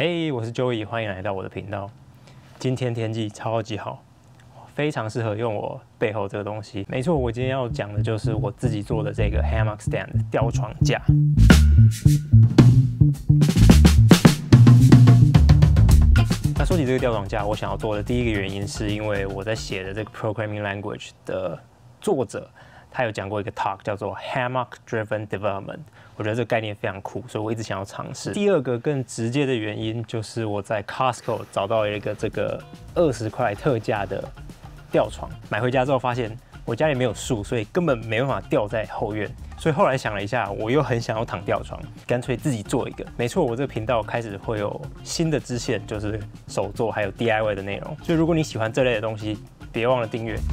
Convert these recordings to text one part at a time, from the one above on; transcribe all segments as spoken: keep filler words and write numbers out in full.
嘿、hey, 我是 Joey， 欢迎来到我的频道。今天天气超级好，非常适合用我背后这个东西。没错，我今天要讲的就是我自己做的这个 hammock stand 吊床架。那说起这个吊床架，我想要做的第一个原因，是因为我在写的这个 programming language 的作者，他有讲过一个 talk 叫做 hammock driven development。我觉得这个概念非常酷，所以我一直想要尝试。第二个更直接的原因，就是我在 Costco 找到了一个这个二十块特价的吊床，买回家之后发现我家里没有树，所以根本没办法吊在后院。所以后来想了一下，我又很想要躺吊床，干脆自己做一个。没错，我这个频道开始会有新的支线，就是手作还有 D I Y 的内容。所以如果你喜欢这类的东西，别忘了订阅。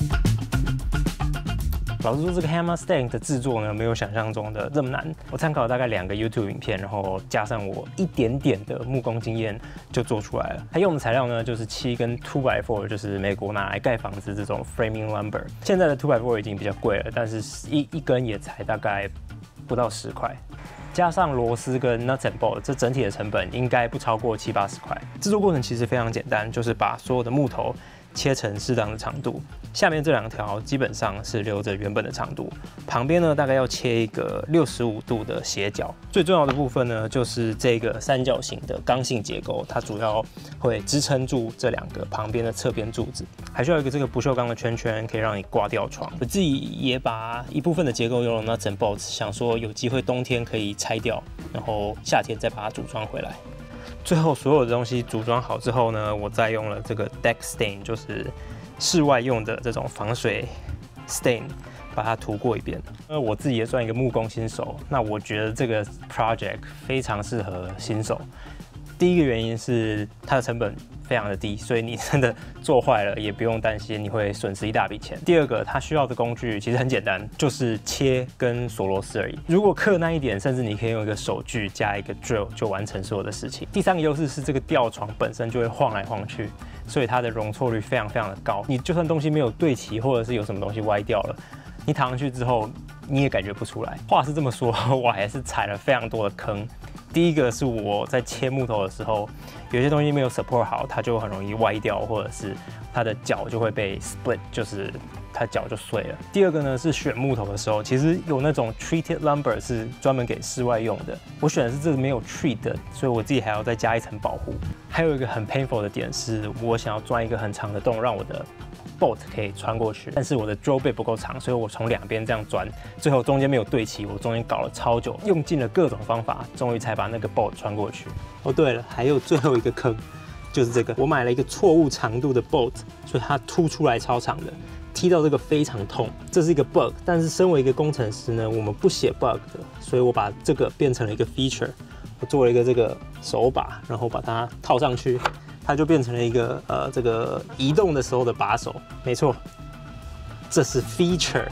老实说，这个 hammock stand 的制作呢，没有想象中的这么难。我参考了大概两个 YouTube 影片，然后加上我一点点的木工经验，就做出来了。它用的材料呢，就是七根 two by four， 就是美国拿来盖房子这种 framing lumber。现在的 two by four 已经比较贵了，但是一一根也才大概不到十块。加上螺丝跟 nuts and bolts， 这整体的成本应该不超过七八十块。制作过程其实非常简单，就是把所有的木头切成适当的长度，下面这两条基本上是留着原本的长度，旁边呢大概要切一个六十五度的斜角。最重要的部分呢，就是这个三角形的刚性结构，它主要会支撑住这两个旁边的侧边柱子，还需要一个这个不锈钢的圈圈，可以让你挂吊床。我自己也把一部分的结构用了 nuts and bolts， 想说有机会冬天可以拆掉，然后夏天再把它组装回来。最后所有的东西组装好之后呢，我再用了这个 deck stain， 就是室外用的这种防水 stain， 把它涂过一遍。因为我自己也算一个木工新手，那我觉得这个 project 非常适合新手。第一个原因是它的成本非常的低，所以你真的做坏了也不用担心你会损失一大笔钱。第二个，它需要的工具其实很简单，就是切跟锁螺丝而已。如果困难一点，甚至你可以用一个手锯加一个 drill 就完成所有的事情。第三个优势是这个吊床本身就会晃来晃去，所以它的容错率非常非常的高。你就算东西没有对齐，或者是有什么东西歪掉了，你躺上去之后你也感觉不出来。话是这么说，我还是踩了非常多的坑。第一个是我在切木头的时候，有些东西没有 support 好，它就很容易歪掉，或者是它的角就会被 split， 就是它角就碎了。第二个呢是选木头的时候，其实有那种 treated lumber 是专门给室外用的，我选的是这个没有 treat 的，所以我自己还要再加一层保护。还有一个很 painful 的点是，我想要钻一个很长的洞，让我的bolt 可以穿过去，但是我的 drill bit 不够长，所以我从两边这样钻，最后中间没有对齐，我中间搞了超久，用尽了各种方法，终于才把那个 bolt 穿过去。哦，对了，还有最后一个坑，就是这个，我买了一个错误长度的 bolt， 所以它凸出来超长的，踢到这个非常痛，这是一个 bug。但是身为一个工程师呢，我们不写 bug 的，所以我把这个变成了一个 feature， 我做了一个这个手把，然后把它套上去。它就变成了一个呃，这个移动的时候的把手，没错，这是 feature。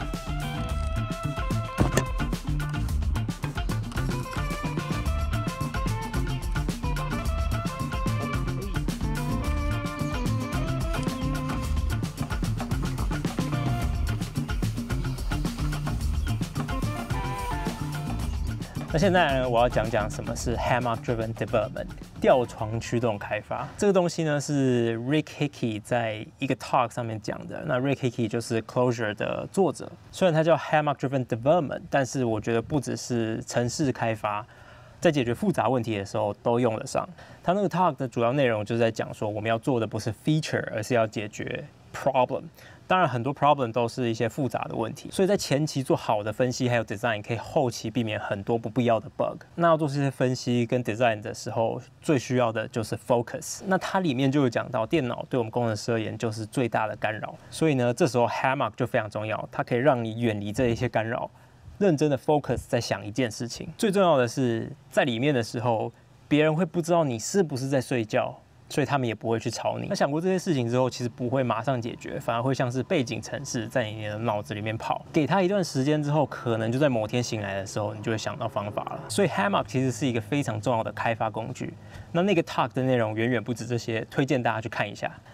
那现在呢，我要讲讲什么是 hammock driven development， 吊床驱动开发。这个东西呢是 Rick Hickey 在一个 talk 上面讲的。那 Rick Hickey 就是 Clojure 的作者，虽然它叫 hammock driven development， 但是我觉得不只是程式开发，在解决复杂问题的时候都用得上。他那个 talk 的主要内容就是在讲说，我们要做的不是 feature， 而是要解决 problem。当然，很多 problem 都是一些复杂的问题，所以在前期做好的分析还有 design， 可以后期避免很多不必要的 bug。那要做这些分析跟 design 的时候，最需要的就是 focus。那它里面就有讲到，电脑对我们工程师而言就是最大的干扰，所以呢，这时候 hammock 就非常重要，它可以让你远离这一些干扰，认真的 focus 在想一件事情。最重要的是，在里面的时候，别人会不知道你是不是在睡觉。所以他们也不会去吵你。那想过这些事情之后，其实不会马上解决，反而会像是背景程式在你的脑子里面跑。给他一段时间之后，可能就在某天醒来的时候，你就会想到方法了。所以 hammock 其实是一个非常重要的开发工具。那那个 talk 的内容远远不止这些，推荐大家去看一下。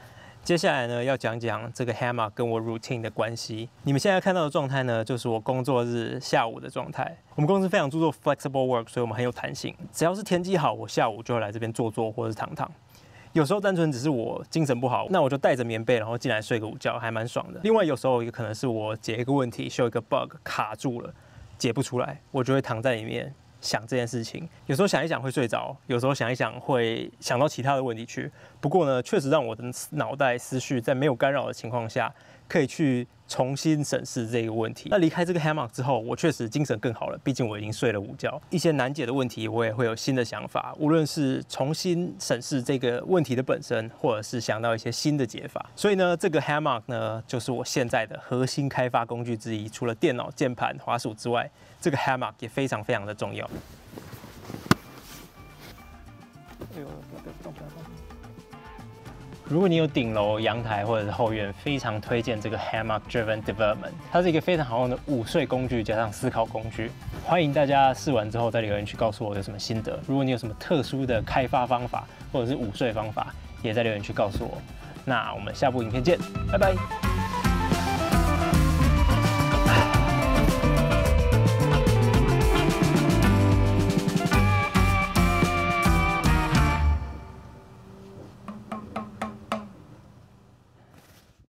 接下来呢，要讲讲这个 hammock 跟我 routine 的关系。你们现在看到的状态呢，就是我工作日下午的状态。我们公司非常注重 flexible work， 所以我们很有弹性。只要是天气好，我下午就会来这边坐坐或者是躺躺。有时候单纯只是我精神不好，那我就带着棉被，然后进来睡个午觉，还蛮爽的。另外有时候也可能是我解一个问题，修一个 bug 卡住了，解不出来，我就会躺在里面。想这件事情，有时候想一想会睡着，有时候想一想会想到其他的问题去。不过呢，确实让我的脑袋思绪在没有干扰的情况下，可以去重新审视这个问题。那离开这个 hammock 之后，我确实精神更好了，毕竟我已经睡了午觉。一些难解的问题，我也会有新的想法，无论是重新审视这个问题的本身，或者是想到一些新的解法。所以呢，这个 hammock 呢，就是我现在的核心开发工具之一。除了电脑、键盘、滑鼠之外，这个 hammock 也非常非常的重要。哎呦，不要动，不要动！如果你有顶楼、阳台或者是后院，非常推荐这个 hammock driven development。它是一个非常好用的午睡工具，加上思考工具。欢迎大家试完之后在留言区告诉我有什么心得。如果你有什么特殊的开发方法或者是午睡方法，也在留言区告诉我。那我们下部影片见，拜拜。